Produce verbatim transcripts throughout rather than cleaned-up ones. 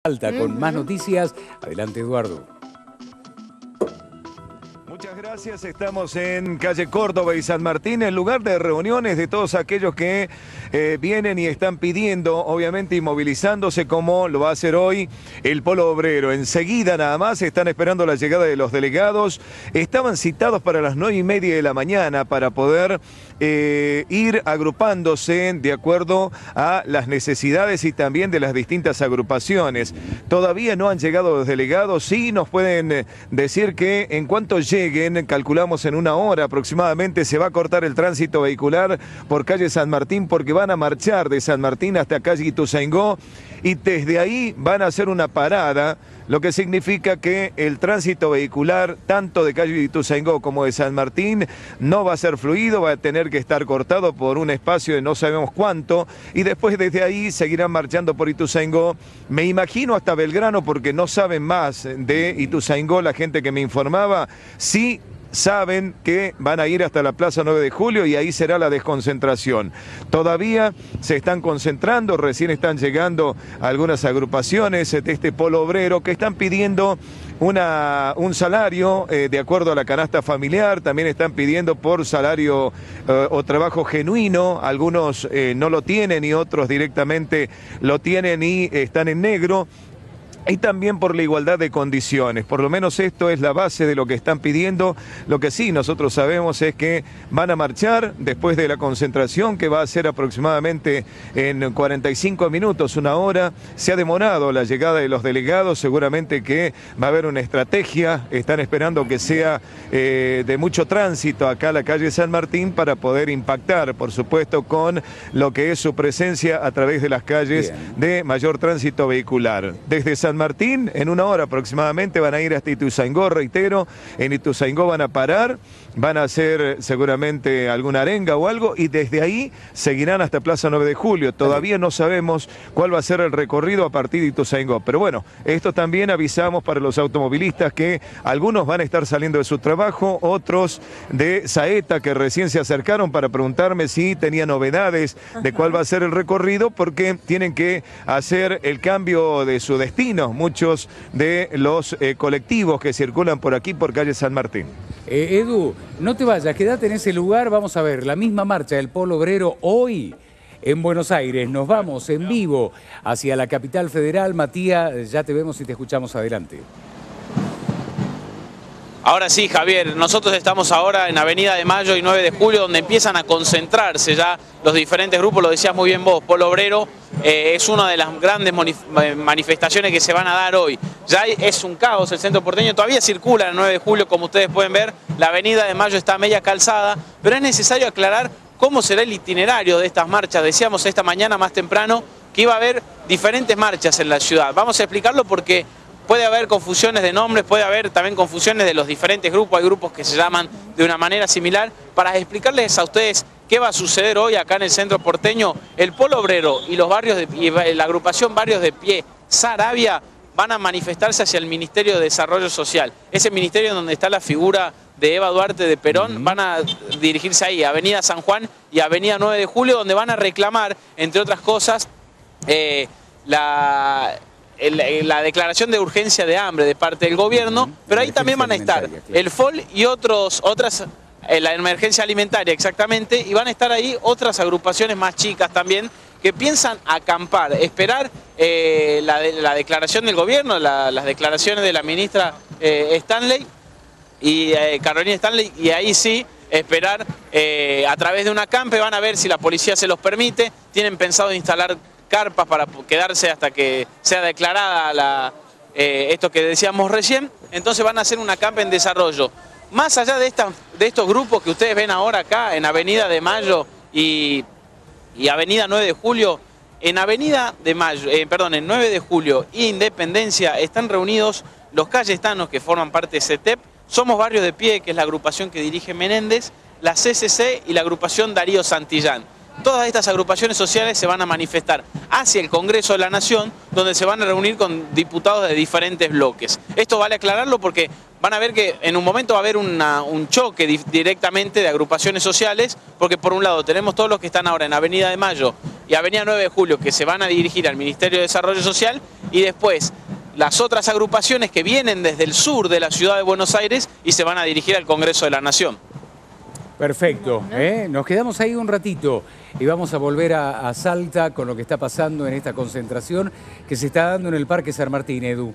Alta, con más noticias. Adelante, Eduardo. Muchas gracias, estamos en calle Córdoba y San Martín, el lugar de reuniones de todos aquellos que eh, vienen y están pidiendo, obviamente, y movilizándose como lo va a hacer hoy el Polo Obrero. Enseguida nada más están esperando la llegada de los delegados. Estaban citados para las nueve y media de la mañana para poder eh, ir agrupándose de acuerdo a las necesidades y también de las distintas agrupaciones. Todavía no han llegado los delegados, sí nos pueden decir que en cuanto lleguen, calculamos en una hora aproximadamente, se va a cortar el tránsito vehicular por calle San Martín porque van a marchar de San Martín hasta calle Ituzaingó y desde ahí van a hacer una parada, lo que significa que el tránsito vehicular tanto de calle Ituzaingó como de San Martín no va a ser fluido, va a tener que estar cortado por un espacio de no sabemos cuánto y después desde ahí seguirán marchando por Ituzaingó, me imagino hasta Belgrano porque no saben más de Ituzaingó la gente que me informaba, sí saben que van a ir hasta la Plaza nueve de julio y ahí será la desconcentración. Todavía se están concentrando, recién están llegando algunas agrupaciones de este Polo Obrero que están pidiendo una, un salario eh, de acuerdo a la canasta familiar, también están pidiendo por salario eh, o trabajo genuino, algunos eh, no lo tienen y otros directamente lo tienen y están en negro. Y también por la igualdad de condiciones, por lo menos esto es la base de lo que están pidiendo. Lo que sí nosotros sabemos es que van a marchar después de la concentración que va a ser aproximadamente en cuarenta y cinco minutos, una hora. Se ha demorado la llegada de los delegados, seguramente que va a haber una estrategia, están esperando que sea eh, de mucho tránsito acá a la calle San Martín para poder impactar, por supuesto, con lo que es su presencia a través de las calles Bien. de mayor tránsito vehicular. Desde San Martín, en una hora aproximadamente van a ir hasta Ituzaingó, reitero, en Ituzaingó van a parar, van a hacer seguramente alguna arenga o algo y desde ahí seguirán hasta Plaza nueve de julio. Todavía no sabemos cuál va a ser el recorrido a partir de Ituzaingó, pero bueno, esto también avisamos para los automovilistas que algunos van a estar saliendo de su trabajo, otros de Saeta que recién se acercaron para preguntarme si tenía novedades de cuál va a ser el recorrido porque tienen que hacer el cambio de su destino muchos de los eh, colectivos que circulan por aquí, por calle San Martín. Eh, Edu, no te vayas, quédate en ese lugar, vamos a ver la misma marcha del Polo Obrero hoy en Buenos Aires. Nos vamos en vivo hacia la capital federal. Matías, ya te vemos y te escuchamos, adelante. Ahora sí, Javier, nosotros estamos ahora en Avenida de Mayo y nueve de julio, donde empiezan a concentrarse ya los diferentes grupos, lo decías muy bien vos, Polo Obrero eh, es una de las grandes manifestaciones que se van a dar hoy. Ya es un caos el centro porteño, todavía circula el nueve de julio, como ustedes pueden ver, la Avenida de Mayo está media calzada, pero es necesario aclarar cómo será el itinerario de estas marchas. Decíamos esta mañana más temprano que iba a haber diferentes marchas en la ciudad. Vamos a explicarlo porque puede haber confusiones de nombres, puede haber también confusiones de los diferentes grupos, hay grupos que se llaman de una manera similar. Para explicarles a ustedes qué va a suceder hoy acá en el centro porteño, el Polo Obrero y los barrios de, y la agrupación Barrios de Pie, Saravia, van a manifestarse hacia el Ministerio de Desarrollo Social. Ese ministerio donde está la figura de Eva Duarte de Perón, uh-huh. van a dirigirse ahí, Avenida San Juan y Avenida nueve de julio, donde van a reclamar, entre otras cosas, eh, la... la declaración de urgencia de hambre de parte del gobierno, pero ahí también van a estar el F O L y otros, otras, la emergencia alimentaria exactamente, y van a estar ahí otras agrupaciones más chicas también que piensan acampar, esperar eh, la, la declaración del gobierno, la, las declaraciones de la ministra eh, Stanley y eh, Carolina Stanley, y ahí sí esperar eh, a través de un acampe, van a ver si la policía se los permite, tienen pensado instalar carpas para quedarse hasta que sea declarada la, eh, esto que decíamos recién, entonces van a hacer un acampe en desarrollo. Más allá de, esta, de estos grupos que ustedes ven ahora acá en Avenida de Mayo y, y Avenida nueve de julio, en Avenida de Mayo, eh, perdón, en nueve de julio e Independencia están reunidos los cayetanos que forman parte de CETEP, Somos Barrios de Pie, que es la agrupación que dirige Menéndez, la C C C y la agrupación Darío Santillán. Todas estas agrupaciones sociales se van a manifestar hacia el Congreso de la Nación, donde se van a reunir con diputados de diferentes bloques. Esto vale aclararlo porque van a ver que en un momento va a haber una, un choque di directamente de agrupaciones sociales, porque por un lado tenemos todos los que están ahora en Avenida de Mayo y Avenida nueve de julio, que se van a dirigir al Ministerio de Desarrollo Social, y después las otras agrupaciones que vienen desde el sur de la ciudad de Buenos Aires y se van a dirigir al Congreso de la Nación. Perfecto, ¿eh? Nos quedamos ahí un ratito y vamos a volver a, a Salta con lo que está pasando en esta concentración que se está dando en el Parque San Martín, Edu.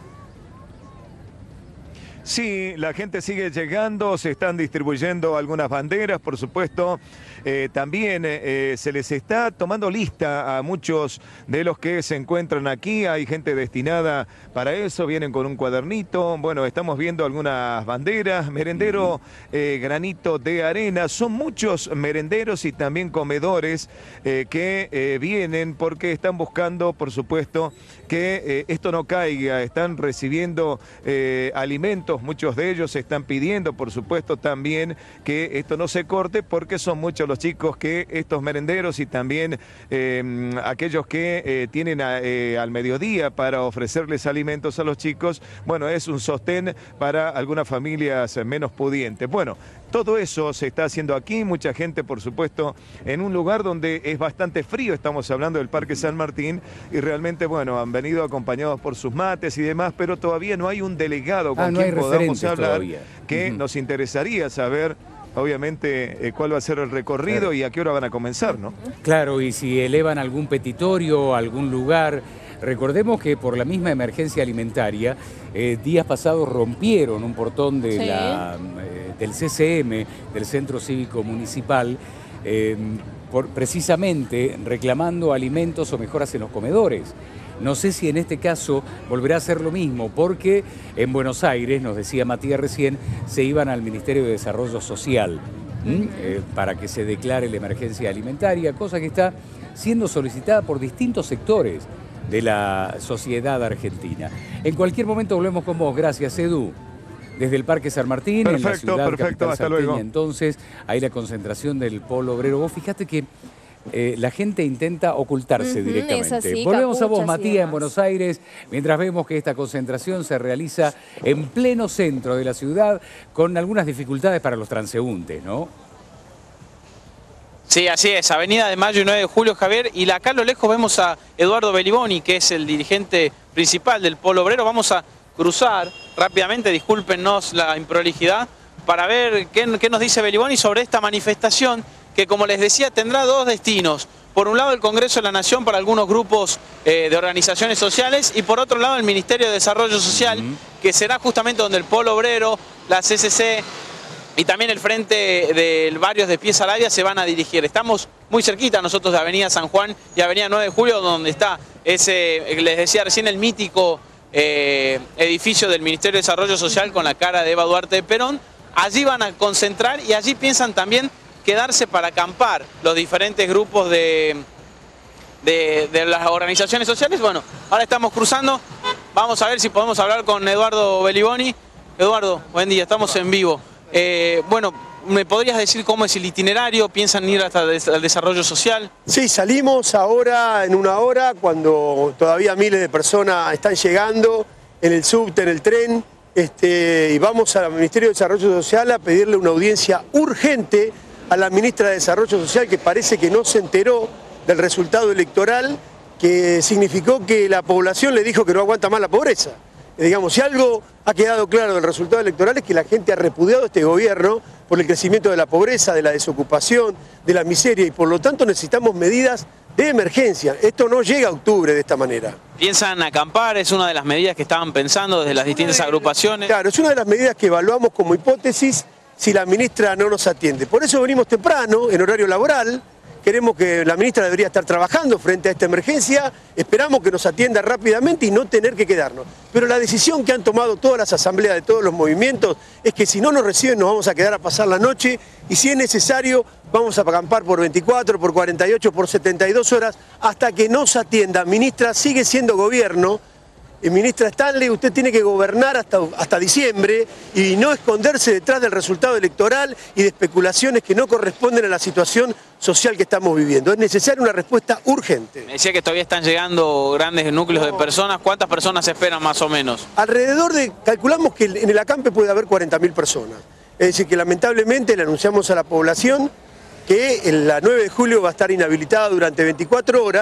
Sí, la gente sigue llegando, se están distribuyendo algunas banderas, por supuesto. Eh, también eh, se les está tomando lista a muchos de los que se encuentran aquí. Hay gente destinada para eso, vienen con un cuadernito. Bueno, estamos viendo algunas banderas. Merendero eh, Granito de Arena. Son muchos merenderos y también comedores eh, que eh, vienen porque están buscando, por supuesto, que eh, esto no caiga. Están recibiendo eh, alimentos. Muchos de ellos están pidiendo, por supuesto, también que esto no se corte porque son muchos los chicos que estos merenderos y también eh, aquellos que eh, tienen a, eh, al mediodía para ofrecerles alimentos a los chicos, bueno, es un sostén para algunas familias menos pudientes. Bueno, todo eso se está haciendo aquí, mucha gente, por supuesto, en un lugar donde es bastante frío, estamos hablando del Parque San Martín, y realmente, bueno, han venido acompañados por sus mates y demás, pero todavía no hay un delegado con ah, no quien podamos hablar, todavía. que uh-huh. nos interesaría saber, obviamente, eh, cuál va a ser el recorrido claro. y a qué hora van a comenzar, ¿no? Claro, y si elevan algún petitorio, algún lugar. Recordemos que por la misma emergencia alimentaria, eh, días pasados rompieron un portón de sí. la, eh, del C C M, del Centro Cívico Municipal, eh, por, precisamente reclamando alimentos o mejoras en los comedores. No sé si en este caso volverá a ser lo mismo, porque en Buenos Aires, nos decía Matías recién, se iban al Ministerio de Desarrollo Social ¿m? Eh, para que se declare la emergencia alimentaria, cosa que está siendo solicitada por distintos sectores de la sociedad argentina. En cualquier momento volvemos con vos. Gracias, Edu. Desde el Parque San Martín, perfecto, en la ciudad perfecto, capital hasta salteña, luego. Entonces, hay la concentración del polo obrero. Vos fijate que eh, la gente intenta ocultarse Uh-huh, directamente. es así, Volvemos a vos, capuchas y Matías, demás. en Buenos Aires, mientras vemos que esta concentración se realiza en pleno centro de la ciudad, con algunas dificultades para los transeúntes, ¿no? Sí, así es, Avenida de Mayo y nueve de julio, Javier, y acá a lo lejos vemos a Eduardo Beliboni, que es el dirigente principal del Polo Obrero. Vamos a cruzar rápidamente, discúlpenos la improlijidad, para ver qué, qué nos dice Beliboni sobre esta manifestación que, como les decía, tendrá dos destinos. Por un lado, el Congreso de la Nación para algunos grupos eh, de organizaciones sociales, y por otro lado, el Ministerio de Desarrollo Social, uh-huh. que será justamente donde el Polo Obrero, la C C C y también el Frente de Barrios de Pie Sarabia se van a dirigir. Estamos muy cerquita nosotros de Avenida San Juan y Avenida nueve de julio, donde está ese, les decía recién, el mítico eh, edificio del Ministerio de Desarrollo Social con la cara de Eva Duarte de Perón. Allí van a concentrar y allí piensan también quedarse para acampar los diferentes grupos de, de, de las organizaciones sociales. Bueno, ahora estamos cruzando, vamos a ver si podemos hablar con Eduardo Beliboni. Eduardo, buen día, estamos en vivo. Eh, bueno, ¿me podrías decir cómo es el itinerario? ¿Piensan ir hasta el desarrollo social? Sí, salimos ahora en una hora, cuando todavía miles de personas están llegando en el subte, en el tren, este, y vamos al Ministerio de Desarrollo Social a pedirle una audiencia urgente a la ministra de Desarrollo Social, que parece que no se enteró del resultado electoral, que significó que la población le dijo que no aguanta más la pobreza. Digamos, si algo ha quedado claro del resultado electoral es que la gente ha repudiado este gobierno por el crecimiento de la pobreza, de la desocupación, de la miseria, y por lo tanto necesitamos medidas de emergencia. Esto no llega a octubre de esta manera. ¿Piensan acampar? ¿Es una de las medidas que estaban pensando desde las distintas agrupaciones? Claro, es una de las medidas que evaluamos como hipótesis si la ministra no nos atiende. Por eso venimos temprano, en horario laboral. Queremos que la ministra debería estar trabajando frente a esta emergencia, esperamos que nos atienda rápidamente y no tener que quedarnos. Pero la decisión que han tomado todas las asambleas de todos los movimientos es que si no nos reciben nos vamos a quedar a pasar la noche, y si es necesario vamos a acampar por veinticuatro, por cuarenta y ocho, por setenta y dos horas hasta que nos atienda. Ministra, sigue siendo gobierno. Eh, ministra Stanley, usted tiene que gobernar hasta, hasta diciembre y no esconderse detrás del resultado electoral y de especulaciones que no corresponden a la situación social que estamos viviendo. Es necesaria una respuesta urgente. Me decía que todavía están llegando grandes núcleos de personas. ¿Cuántas personas se esperan más o menos? Alrededor de, calculamos que en el acampe puede haber cuarenta mil personas. Es decir, que lamentablemente le anunciamos a la población que la nueve de julio va a estar inhabilitada durante veinticuatro horas,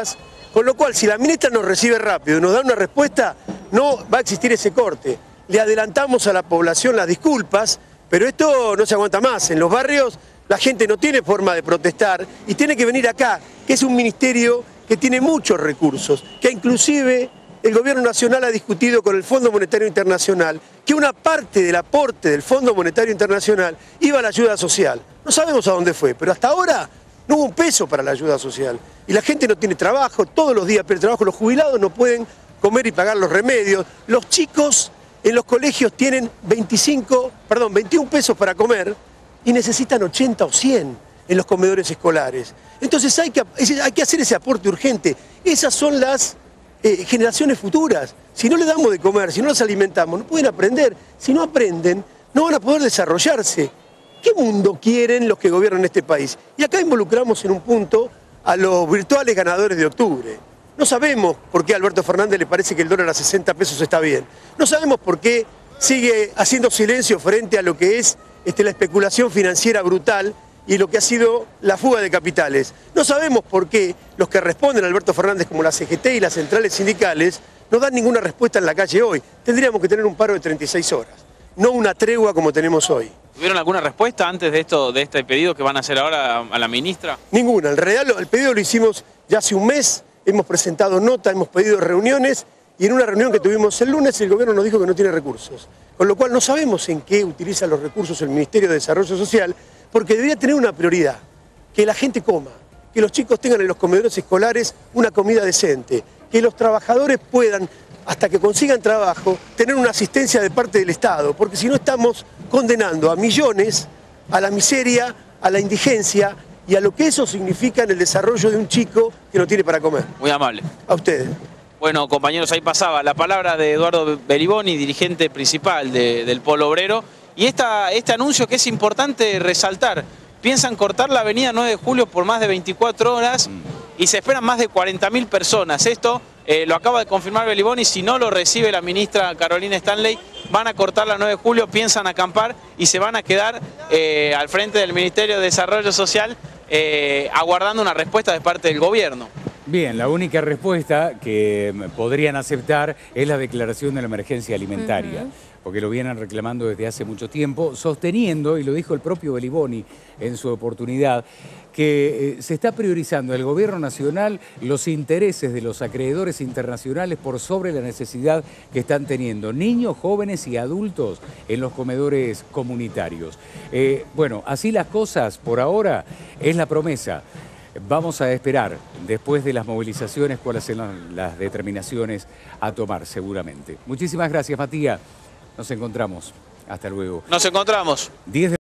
Con lo cual, si la ministra nos recibe rápido y nos da una respuesta, no va a existir ese corte. Le adelantamos a la población las disculpas, pero esto no se aguanta más. En los barrios la gente no tiene forma de protestar y tiene que venir acá, que es un ministerio que tiene muchos recursos, que inclusive el Gobierno Nacional ha discutido con el Fondo Monetario Internacional que una parte del aporte del Fondo Monetario Internacional iba a la ayuda social. No sabemos a dónde fue, pero hasta ahora no hubo un peso para la ayuda social. Y la gente no tiene trabajo, todos los días pierde trabajo, los jubilados no pueden comer y pagar los remedios, los chicos en los colegios tienen veinticinco, perdón, veintiún pesos para comer y necesitan ochenta o cien en los comedores escolares. Entonces hay que, hay que hacer ese aporte urgente. Esas son las eh, generaciones futuras. Si no les damos de comer, si no los alimentamos, no pueden aprender. Si no aprenden, no van a poder desarrollarse. ¿Qué mundo quieren los que gobiernan este país? Y acá involucramos en un punto a los virtuales ganadores de octubre. No sabemos por qué a Alberto Fernández le parece que el dólar a sesenta pesos está bien. No sabemos por qué sigue haciendo silencio frente a lo que es este, la especulación financiera brutal y lo que ha sido la fuga de capitales. No sabemos por qué los que responden a Alberto Fernández, como la C G T y las centrales sindicales, no dan ninguna respuesta en la calle hoy. Tendríamos que tener un paro de treinta y seis horas, no una tregua como tenemos hoy. ¿Tuvieron alguna respuesta antes de esto, de este pedido que van a hacer ahora a la ministra? Ninguna. En realidad el pedido lo hicimos ya hace un mes, hemos presentado nota, hemos pedido reuniones y en una reunión que tuvimos el lunes el gobierno nos dijo que no tiene recursos. Con lo cual no sabemos en qué utiliza los recursos el Ministerio de Desarrollo Social, porque debería tener una prioridad, que la gente coma, que los chicos tengan en los comedores escolares una comida decente, que los trabajadores puedan, hasta que consigan trabajo, tener una asistencia de parte del Estado, porque si no estamos condenando a millones a la miseria, a la indigencia y a lo que eso significa en el desarrollo de un chico que no tiene para comer. Muy amable. A ustedes. Bueno, compañeros, ahí pasaba la palabra de Eduardo Beliboni, dirigente principal de, del Polo Obrero, y esta, este anuncio que es importante resaltar. Piensan cortar la avenida nueve de julio por más de veinticuatro horas y se esperan más de cuarenta mil personas. Esto eh, lo acaba de confirmar Beliboni, si no lo recibe la ministra Carolina Stanley, van a cortar la nueve de julio, piensan acampar y se van a quedar eh, al frente del Ministerio de Desarrollo Social eh, aguardando una respuesta de parte del gobierno. Bien, la única respuesta que podrían aceptar es la declaración de la emergencia alimentaria, uh-huh. porque lo vienen reclamando desde hace mucho tiempo, sosteniendo, y lo dijo el propio Beliboni en su oportunidad, que eh, se está priorizando el gobierno nacional los intereses de los acreedores internacionales por sobre la necesidad que están teniendo niños, jóvenes y adultos en los comedores comunitarios. Eh, bueno, así las cosas por ahora es la promesa. Vamos a esperar, después de las movilizaciones, cuáles serán las determinaciones a tomar, seguramente. Muchísimas gracias, Matías. Nos encontramos. Hasta luego. Nos encontramos. diez de